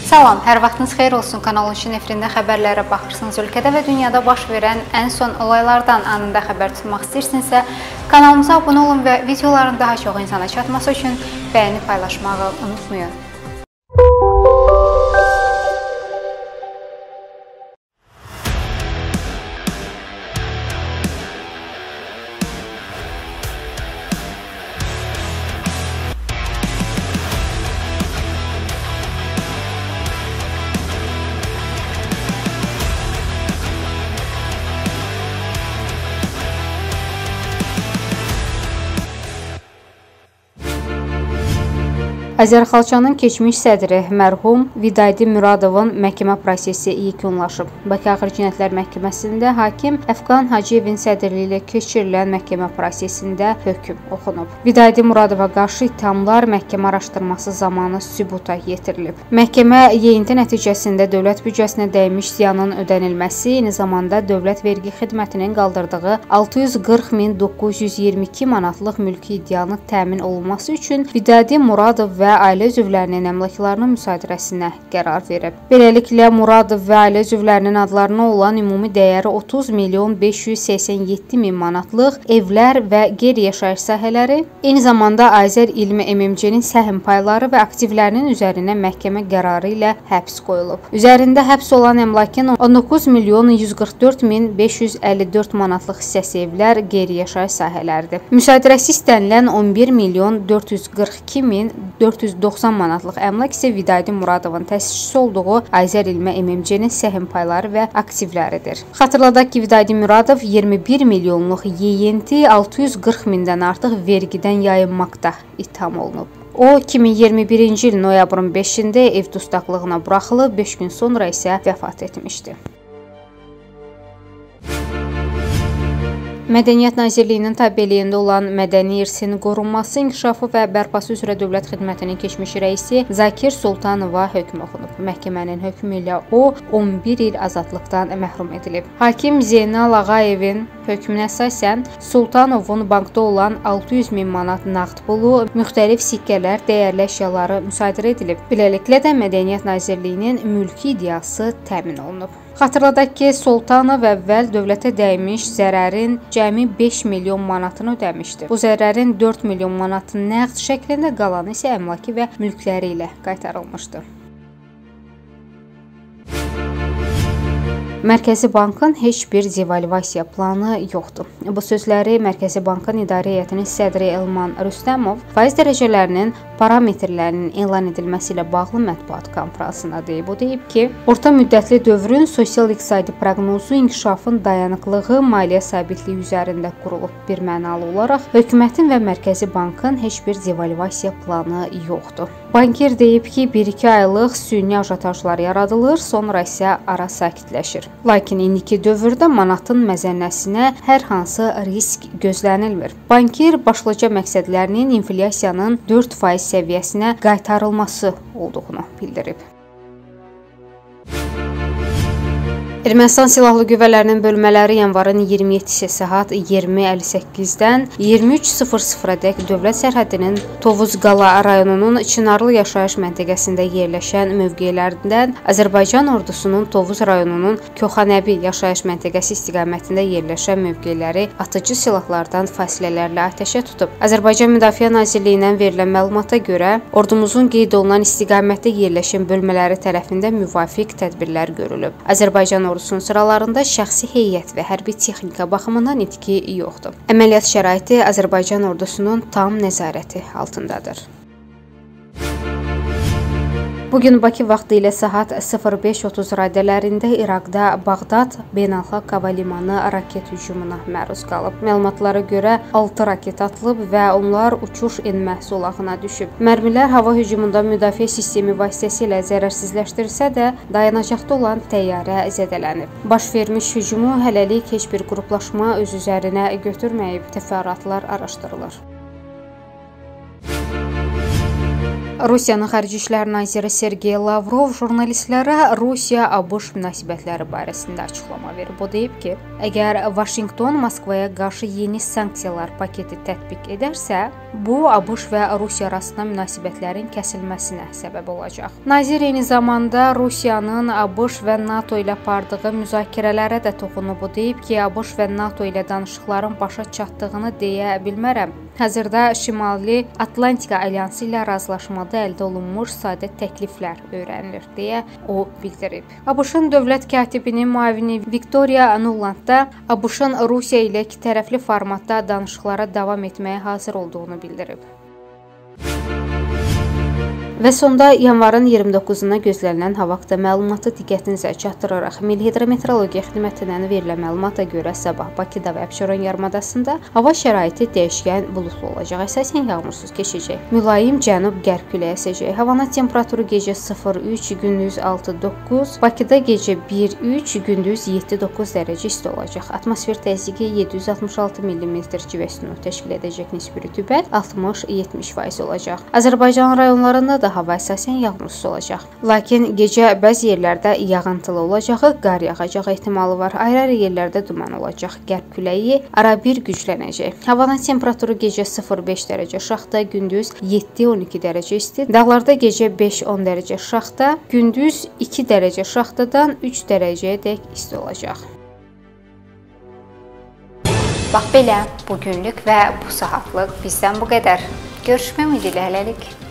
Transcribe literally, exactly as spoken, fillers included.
Salam, hər vaxtınız xeyir olsun. Kanalın şin efirində xəbərlərə baxırsınız. Ölkədə və dünyada baş verən ən son olaylardan anında xəbər tutmaq istəyirsinizsə, kanalımıza abunə olun və videoların daha çox insana çatması üçün bəyəni paylaşmağı unutmayın. Azərxalçanın keçmiş sədri mərhum Vidadi Muradovun məhkəmə prosesi yekunlaşıb. Bakı Ağır Cinayətlər Məhkəməsində hakim Əfqan Hacıyevin sədrliyi ilə keçirilən məhkəmə prosesində hökm oxunub. Vidadi Muradova qarşı ittihamlar məhkəmə araşdırması zamanı sübuta yetirilib. Məhkəmə yeyinti nəticəsində dövlət büdcəsinə dəymiş ziyanın ödənilməsi, eyni zamanda dövlət vergi xidmətinin qaldırdığı altı yüz qırx min doqquz yüz iyirmi iki manatlıq mülki iddianın təmin olunması üçün Vidadi Muradov və ailə üzvlərinin əmlaklarının müsadirəsinə qərar verib. Beləliklə, Muradov və ailə üzvlərinin adlarına olan ümumi dəyəri otuz milyon beş yüz səksən yeddi min manatlıq evlər və qeyri-yaşayış sahələri, eyni zamanda Azər İlmi M M C-nin səhm payları və aktivlərinin üzərinə məhkəmə qərarı ilə həbs qoyulub. Üzərində həbs olan əmlakın on doqquz milyon yüz qırx dörd min beş yüz əlli dörd manatlıq hissəsi evlər, qeyri-yaşayış sahələridir. Müsadirəsi istənilən on bir milyon dörd yüz qırx iki min dörd yüz doxsan manatlıq əmlak isə Vidadi Muradovun təsisçisi olduğu Azər İlmi M M C-nin səhm payları və aktivləridir. Xatırladaq ki, Vidadi Muradov iyirmi bir milyonluq yeyinti altı yüz qırx mindən artıq vergidən yayınmaqda ittiham olunub. O, iki min iyirmi birinci il noyabrın beşində ev dustaqlığına buraxılıb, beş gün sonra isə vəfat etmişdi. Mədəniyyət Nazirliyinin tabeliyində olan mədəni irsin qorunması, inkişafı və bərpası üzrə Dövlət Xidmətinin keçmiş rəisi Zakir Sultanova hökm oxunub. Məhkəmənin hökmü ilə o, on bir il azadlıqdan məhrum edilib. Hakim Zeynal Ağayevin hökmünə əsasən Sultanovun bankda olan altı yüz min manat nağd pulu, müxtəlif sikkələr, dəyərli əşyaları müsadirə edilib. Beləliklə də Mədəniyyət Nazirliyinin mülki iddiası təmin olunub. Xatırladaq ki, Sultanov əvvəl dövlətə dəymiş zərərin cəmi beş milyon manatını ödəmişdi. Bu zərərin dörd milyon manatı nəqd şəklində, qalanı isə əmlaki və mülkləri ilə qaytarılmışdı. Mərkəzi Bankın heç bir devalvasiya planı yoxdur. Bu sözləri Mərkəzi Bankın İdarə Heyətinin sədri Elman Rüstəmov faiz dərəcələrinin parametrlərinin elan edilməsi ilə bağlı mətbuat konfransında deyib. O deyib ki, orta müddətli dövrün sosial-iqtisadi proqnozu inkişafın dayanıqlığı, maliyyə sabitliyi üzərində qurulub. Bir mənalı olaraq, hökumətin və Mərkəzi Bankın heç bir devalvasiya planı yoxdur. Banker deyib ki, bir iki aylıq süni ajatajlar yaradılır, sonra isə ara sakitləşir. Lakin indiki dövrdə manatın məzənnəsinə hər hansı risk gözlənilmir. Banker başlıca məqsədlərinin inflyasiyanın dörd faiz səviyyəsinə qaytarılması olduğunu bildirib. Ermənistan Silahlı Qüvvələrinin bölmələri yanvarın iyirmi yeddisi saat iyirmi əlli səkkizdən iyirmi üç sıfır sıfıradək dövlət sərhədinin Tovuz Qala rayonunun Çınarlı yaşayış məntəqəsində yerləşən mövqelərindən Azərbaycan ordusunun Tovuz rayonunun Koxanəbi yaşayış məntəqəsi istiqamətində yerləşən mövqeləri atıcı silahlardan fasilələrlə atəşə tutub. Azərbaycan Müdafiə Nazirliyindən verilən məlumata görə, ordumuzun qeyd olunan istiqamətdə yerləşən bölmələri tərəfindən müvafiq tədbirlər görülüb. Azərbaycan ordusunun sıralarında şəxsi heyət və hərbi texnika baxımından itki yoxdur. Əməliyyat şəraiti Azərbaycan ordusunun tam nəzarəti altındadır. Bugün Bakı vaxtı ilə saat sıfır beş otuz radələrində İraqda Bağdad Beynəlxalq Hava Limanı raket hücumuna məruz qalıb. Məlumatlara görə altı raket atılıb və onlar uçuş-enmə zolağına düşüb. Mərmilər hava hücumunda müdafiə sistemi vasitəsilə zərərsizləşdirsə də, dayanacaqda olan təyyarə zədələnib. Baş vermiş hücumu hələlik heç bir qruplaşma öz üzərinə götürməyib, təfərrüatlar araşdırılır. Rusiyanın Xarici İşlər naziri Sergey Lavrov jurnalistlərə Rusiya-ABŞ münasibətləri barəsində açıqlama verib. O deyib ki, əgər Vaşinqton Moskvaya qarşı yeni sanksiyalar paketi tətbiq edərsə, bu ABŞ və Rusiya arasında münasibətlərin kəsilməsinə səbəb olacaq. Nazir eyni zamanda Rusiyanın ABŞ və NATO ilə apardığı müzakirələrə də toxunub. O deyib ki, ABŞ və NATO ilə danışıqların başa çatdığını deyə bilmərəm. Hazırda Şimali Atlantika Alyansı ilə razılaşmada əldə olunmuş sadə təkliflər öyrənilir, deyə o bildirib. ABŞ-ın dövlət katibinin müavini Viktoriya Nuland da ABŞ-ın Rusiya ilə ikitərəfli formatda danışıqlara davam etməyə hazır olduğunu bildirib. Və sonda yanvarın iyirmi doqquzuna gözlənilən hava haqqında məlumatı diqqətinizə çatdıraraq Milli Hidrometeorologiya Xidmətindən verilən məlumata görə sabah Bakıda və Abşeron yarımadasında hava şəraiti dəyişkən buludlu olacaq. Əsasən yağmursuz keçəcək. Mülayim cənub-qərb küləyi əsəcək. Havanın temperaturu gecə sıfır üç, gündüz altı doqquz, Bakıda gecə bir üç, gündüz yeddi doqquz dərəcə isti olacaq. Atmosfer təzyiqi yeddi yüz altmış altı millimetr civə sütunu təşkil edəcək, nisbi rütubət altmış yetmiş faiz olacaq. Azərbaycan rayonlarında da hava əsasən yağmursuz olacaq. Lakin gecə bəzi yerlərdə yağıntılı olacağı, qar yağacağı ehtimalı var. Ayrı-ayrı yerlərdə duman olacaq. Qərb küləyi arabir güclənəcək. Havanın temperaturu gecə sıfır beş dərəcə şaxta, gündüz yeddi on iki dərəcə isti. Dağlarda gecə beş on dərəcə şaxta, gündüz iki dərəcə şaxtadan üç dərəcəyədək isti olacaq. Bax belə, bugünlük və bu saatlıq bizdən bu qədər. Görüşmək ümidi ilə hələlik.